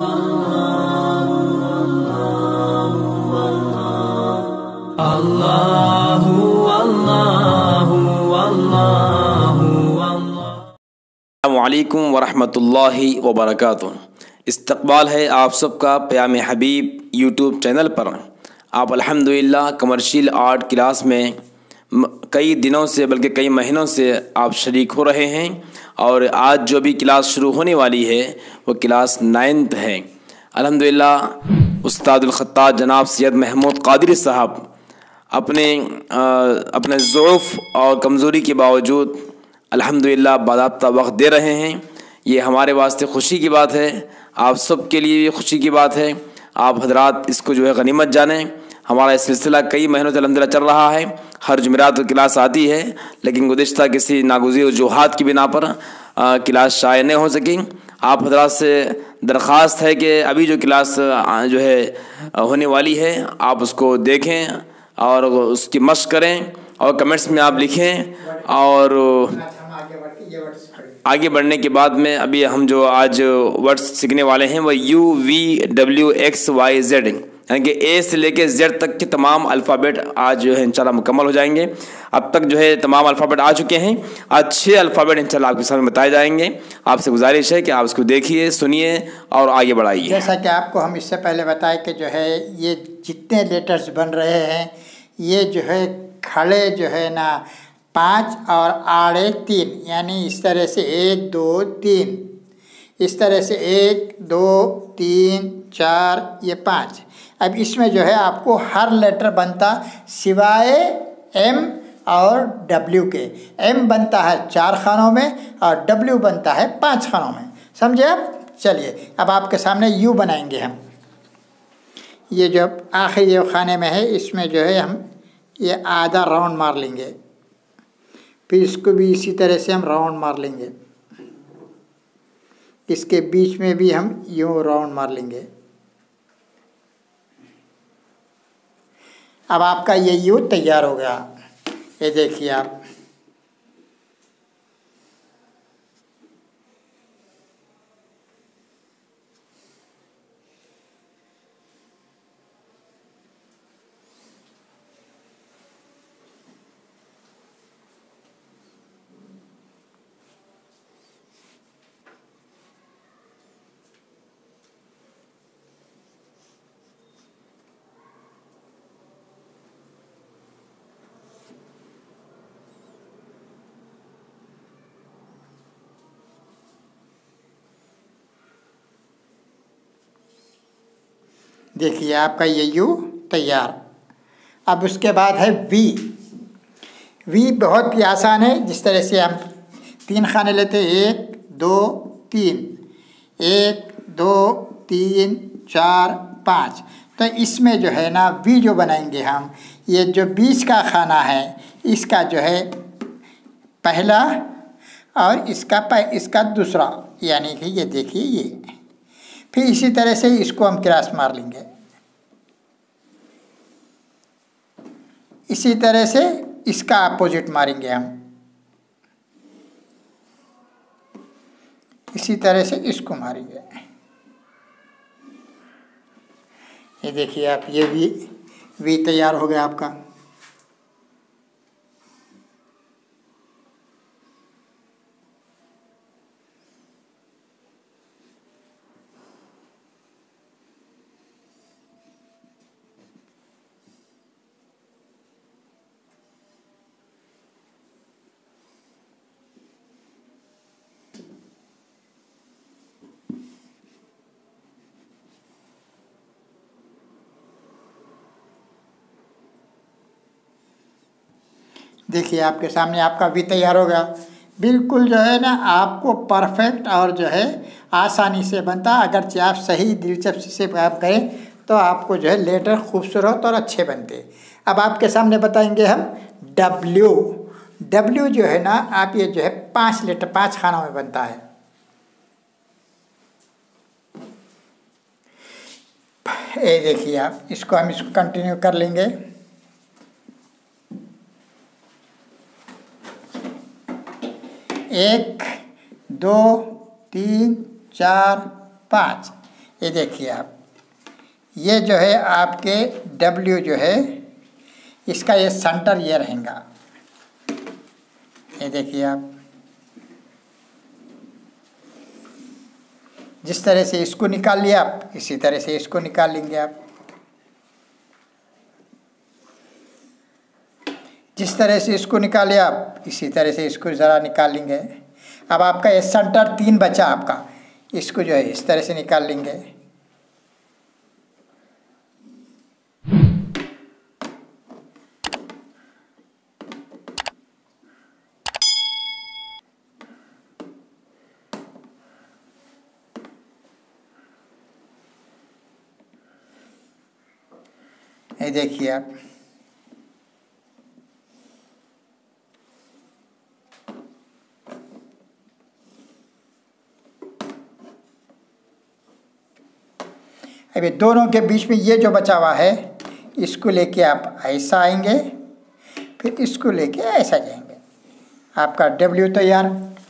अल्लाहु अल्लाहु अल्लाहु अस्सलामुअलैकुम वरहमतुल्लाहि वबरकातुहू। इस्तक़बाल है आप सबका प्याम हबीब यूट्यूब चैनल पर। आप अल्हम्दुलिल्लाह कमर्शियल आर्ट क्लास में कई दिनों से बल्कि कई महीनों से आप शरीक हो रहे हैं और आज जो भी क्लास शुरू होने वाली है वो क्लास 9th है। अल्हम्दुलिल्लाह उस्तादुल ख़त्ताब जनाब सैयद महमूद क़ादरी साहब अपने ज़ौफ़ और कमज़ोरी के बावजूद अल्हम्दुलिल्लाह बाज़ाब्ता वक्त दे रहे हैं। ये हमारे वास्ते खुशी की बात है, आप सब के लिए खुशी की बात है। आप हजरात इसको जो है गनीमत जानें। हमारा इस सिलसिला कई महीनों से अल्हम्दुलिल्लाह चल रहा है। हर जुमेरात को क्लास आती है, लेकिन गुज़िश्ता किसी नागुज़ीर वजूहात की बिना पर क्लास शाये नहीं हो सकी। आप हजरात से दरख्वास्त है कि अभी जो क्लास जो है होने वाली है आप उसको देखें और उसकी मशक़ करें और कमेंट्स में आप लिखें। और आगे बढ़ने के बाद में अभी हम जो आज वर्ड्स सीखने वाले हैं वह UVWXYZ यानी कि ए से लेके जेड तक के तमाम अल्फ़ाबेट आज जो है इंशाल्लाह मुकम्मल हो जाएंगे। अब तक जो है तमाम अल्फ़ाबेट आ चुके हैं, आज 6 अल्फ़ाबेट इंशाल्लाह आपके सामने बताए जाएंगे। आपसे गुजारिश है कि आप उसको देखिए, सुनिए और आगे बढ़ाइए। जैसा कि आपको हम इससे पहले बताए कि जो है ये जितने लेटर्स बन रहे हैं ये जो है खड़े जो है ना 5 और आड़े 3, यानी इस तरह से 1 2 3, इस तरह से 1 2 3 4 ये 5। अब इसमें जो है आपको हर लेटर बनता सिवाय M और W के। M बनता है 4 खानों में और W बनता है 5 खानों में। समझे आप? चलिए अब आपके सामने U बनाएंगे हम। ये जो आखिरी जो खाने में है इसमें जो है हम ये आधा राउंड मार लेंगे, फिर इसको भी इसी तरह से हम राउंड मार लेंगे, इसके बीच में भी हम यूँ राउंड मार लेंगे। अब आपका ये यू तैयार हो गया। ये देखिए आप, देखिए आपका ये यू तैयार। अब उसके बाद है वी। वी बहुत ही आसान है। जिस तरह से हम 3 खाने लेते हैं, 1 2 3, 1 2 3 4 5, तो इसमें जो है ना वी जो बनाएंगे हम, ये जो बीच का खाना है इसका जो है पहला और इसका दूसरा, यानी कि ये देखिए ये। फिर इसी तरह से इसको हम क्रॉस मार लेंगे, इसी तरह से इसका अपोजिट मारेंगे हम, इसी तरह से इसको मारेंगे। ये देखिए आप, ये वी तैयार हो गया आपका। देखिए आपके सामने आपका भी तैयार हो गया। बिल्कुल जो है ना आपको परफेक्ट और जो है आसानी से बनता। अगर आप सही दिलचस्पी से काम करें तो आपको जो है लेटर खूबसूरत और अच्छे बनते। अब आपके सामने बताएंगे हम W। W जो है ना आप ये जो है 5 लेटर 5 खानों में बनता है। ये देखिए आप, इसको हम इसको कंटिन्यू कर लेंगे। 1 2 3 4 5, ये देखिए आप, ये जो है आपके W जो है इसका ये सेंटर ये रहेगा। ये देखिए आप, जिस तरह से इसको निकाल लिया आप, इसी तरह से इसको निकाल लेंगे आप। जिस तरह से इसको निकाले आप, इसी तरह से इसको ज़रा निकाल लेंगे। अब आपका ये सेंटर 3 बचा आपका, इसको जो है इस तरह से निकाल लेंगे। ये देखिए आप, अभी दोनों के बीच में ये जो बचा हुआ है इसको लेके आप ऐसा आएंगे, फिर इसको लेके ऐसा जाएंगे। आपका W तैयार।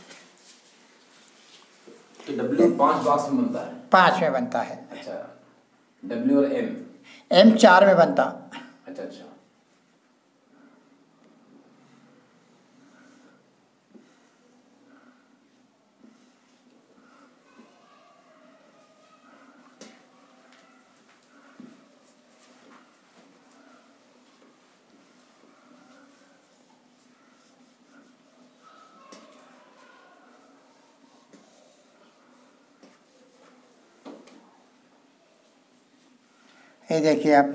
तो W 5 बॉक्स में बनता है? 5 में बनता है। अच्छा, W और M? M 4 में बनता। अच्छा अच्छा। ये देखिए आप,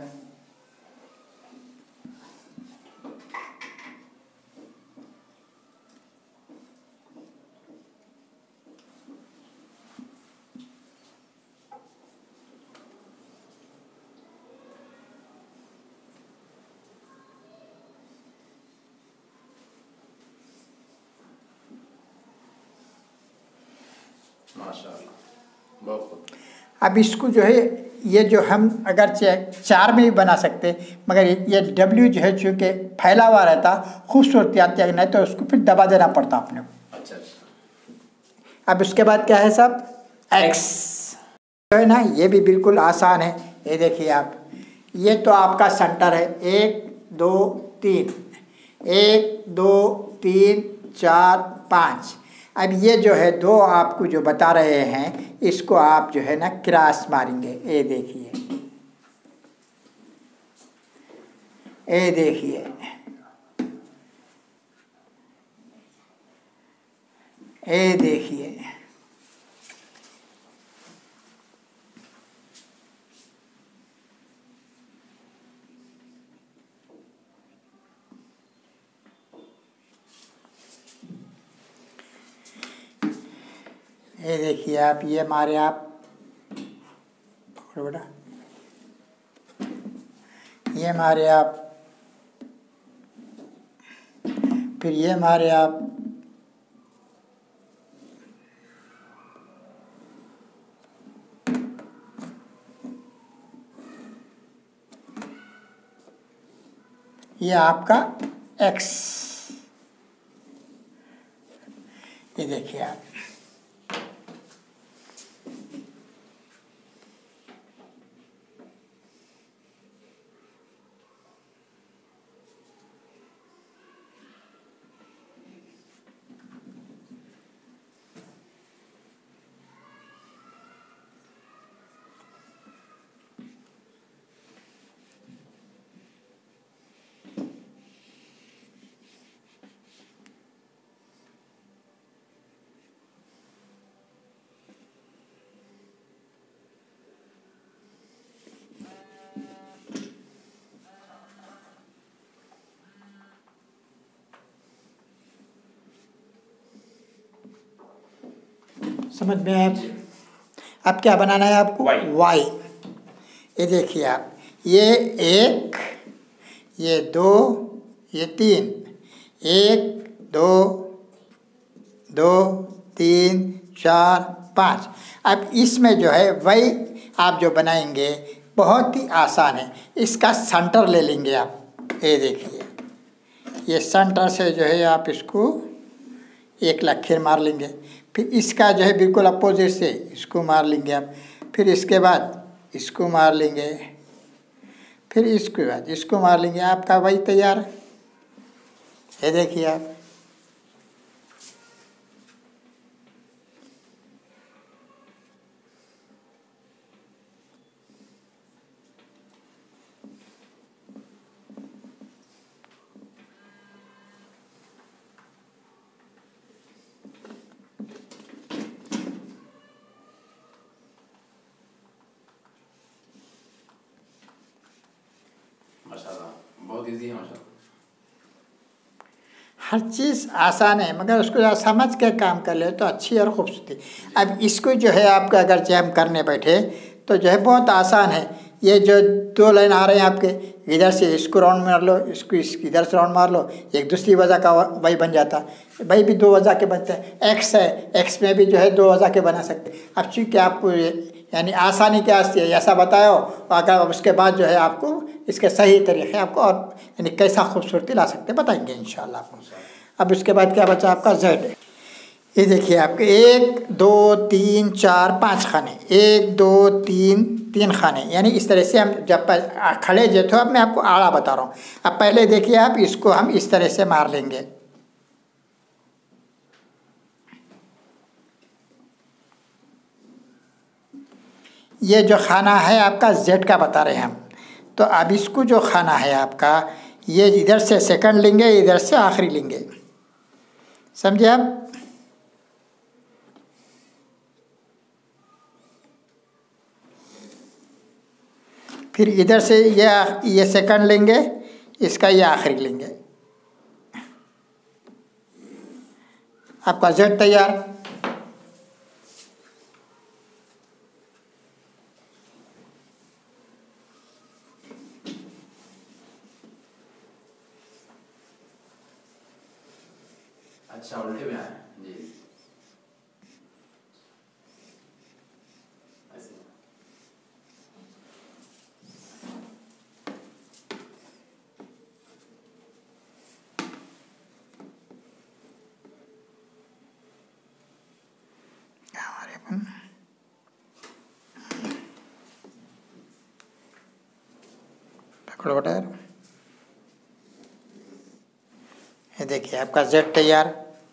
माशाल्लाह, बहुत खूब। अब इसको जो है ये जो हम अगर 4 में भी बना सकते, मगर ये W जो है चूँकि फैला हुआ रहता, खूबसूरती आती है, नहीं तो उसको फिर दबा देना पड़ता अपने को। अच्छा अच्छा। अब उसके बाद क्या है साहब, X जो है ना, ये भी बिल्कुल आसान है। ये देखिए आप, ये तो आपका सेंटर है, 1 2 3, 1 2 3 4 5। अब ये जो है 2 आपको जो बता रहे हैं, इसको आप जो है ना क्रॉस मारेंगे। ये देखिए, ये देखिए, ये देखिए, ये देखिए आप, ये मारे आप, बेटा ये मारे आप, फिर ये मारे आप, ये आपका X। ये देखिए आप, समझ में आया? अब क्या बनाना है आपको? Y। ये देखिए आप, ये 1, ये 2, ये 3, 1 2 2 3 4 5। अब इसमें जो है वही आप जो बनाएंगे बहुत ही आसान है। इसका सेंटर ले लेंगे आप। ये देखिए, ये सेंटर से जो है आप इसको एक लकीर मार लेंगे, फिर इसका जो है बिल्कुल अपोजिट से इसको मार लेंगे आप, फिर इसके बाद इसको मार लेंगे, फिर इसके बाद इसको मार लेंगे, आपका वही तैयार। ये देखिए आप, माशाल्लाह बहुत इजी है माशाल्लाह। हर चीज़ आसान है, मगर उसको समझ के काम कर ले तो अच्छी और खूबसूरती। अब इसको जो है आपका अगर जैम करने बैठे तो जो है बहुत आसान है। ये जो 2 लाइन आ रहे हैं आपके, इधर से इसको राउंड मार लो, इसको इधर से राउंड मार लो, एक दूसरी वजह का वही बन जाता है। वही भी 2 वजह के बनते हैं। एक्स है, एक्स में भी जो है 2 वजह के बना सकते। अब चूँकि आपको यानी आसानी क्या आती है ऐसा बताओ, अगर उसके बाद जो है आपको इसके सही तरीके आपको और यानी कैसा खूबसूरती ला सकते बताएंगे इंशाल्लाह आपको। अब उसके बाद क्या बचा आपका जेड। ये देखिए आपके 1 2 3 4 5 खाने, 1 2 3 खाने, यानी इस तरह से हम जब खड़े जो थे, अब मैं आपको आड़ा बता रहा हूँ। अब पहले देखिए आप, इसको हम इस तरह से मार लेंगे, ये जो खाना है आपका जेड का बता रहे हैं हम। तो अब इसको जो खाना है आपका, ये इधर से सेकंड लेंगे, इधर से आखिरी लेंगे, समझे आप। फिर इधर से ये सेकंड लेंगे, इसका ये आखिरी लेंगे, आपका जेड तैयार। अच्छा उल्टे में आए जी, ऐसे पकड़ो बेटा, ये देखिए आपका जेड तैयार।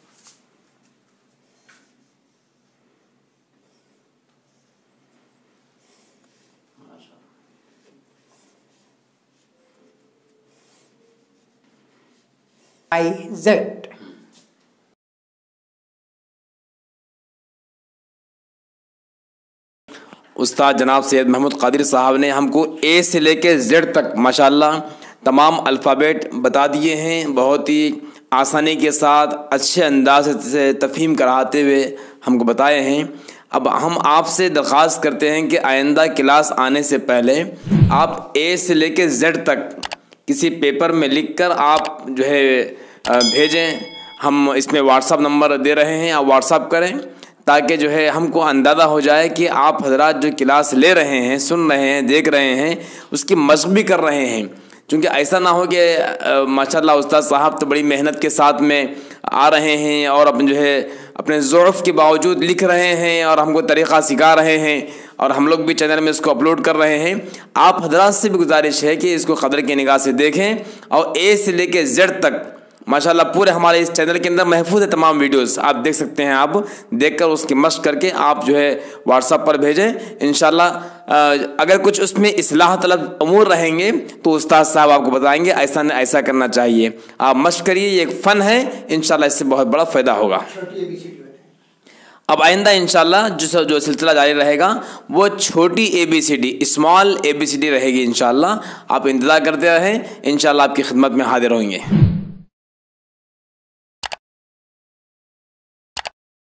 जेड उस्ताद जनाब सैयद महमूद कादिर साहब ने हमको ए से लेके जेड तक माशाल्लाह तमाम अल्फ़ाबेट बता दिए हैं। बहुत ही आसानी के साथ अच्छे अंदाज से तफ़हीम कराते हुए हमको बताए हैं। अब हम आपसे दरख्वास्त करते हैं कि आइंदा क्लास आने से पहले आप ए से लेके जेड तक किसी पेपर में लिखकर आप जो है भेजें। हम इसमें व्हाट्सअप नंबर दे रहे हैं, आप व्हाट्सअप करें ताकि जो है हमको अंदाज़ा हो जाए कि आप हजरात जो क्लास ले रहे हैं, सुन रहे हैं, देख रहे हैं, उसकी मशक़ भी कर रहे हैं। क्योंकि ऐसा ना हो कि माशाल्लाह उस्ताद साहब तो बड़ी मेहनत के साथ में आ रहे हैं और अपन जो है अपने ज़ौफ़ के बावजूद लिख रहे हैं और हमको तरीक़ा सिखा रहे हैं और हम लोग भी चैनल में इसको अपलोड कर रहे हैं। आप हजरात से भी गुजारिश है कि इसको क़दर की निगाह से देखें और ए से लेके जेड तक माशाल्लाह पूरे हमारे इस चैनल के अंदर महफूज है तमाम वीडियोस, आप देख सकते हैं। आप देखकर उसकी मशक़ करके आप जो है व्हाट्सएप पर भेजें। इंशाल्लाह अगर कुछ उसमें इस्लाह तलब अमूर रहेंगे तो उस्ताद साहब आपको बताएंगे ऐसा न ऐसा करना चाहिए। आप मशक़ करिए, ये एक फ़न है, इंशाल्लाह इससे बहुत बड़ा फ़ायदा होगा। अब आइंदा इंशाल्लाह जो सिलसिला जारी रहेगा वो छोटी ABCD, स्मॉल ABCD रहेगी इंशाल्लाह। आप इंतज़ार करते रहें, इंशाल्लाह आपकी खिदमत में हाजिर होंगे।